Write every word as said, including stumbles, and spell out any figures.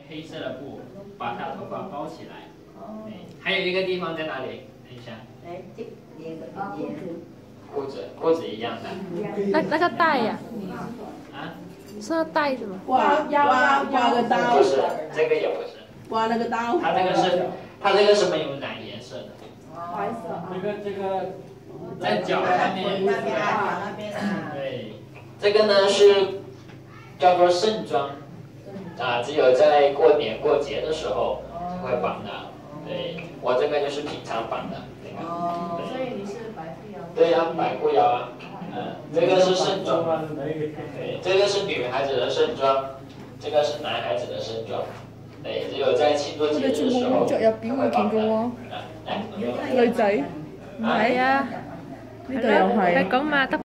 黑色的布把她的头发包起来。对，还有一个地方在哪里？等一下。 哎，这连个连裤子，裤子一样的。 那那个带呀、 啊？ 是要带的吗？ 挂挂挂个刀， 不是，这个也不是。 挂那个刀。 它这个是，它这个是没有染颜色的。 白色啊。 这个这个，在脚上面。 那边啊，那边啊。 对，这个呢是叫做盛装，啊，只有在过年过节的时候才会绑的。对，我这个就是平常绑的。 哦，所以你是白裤腰。 对呀，白裤腰啊。嗯，这个是盛装，对，这个是女孩子的盛装，这个是男孩子的盛装，对，只有在庆祝节日的時候才會綁嘅。 女仔， 係啊， 呢度又係。 你講嘛得。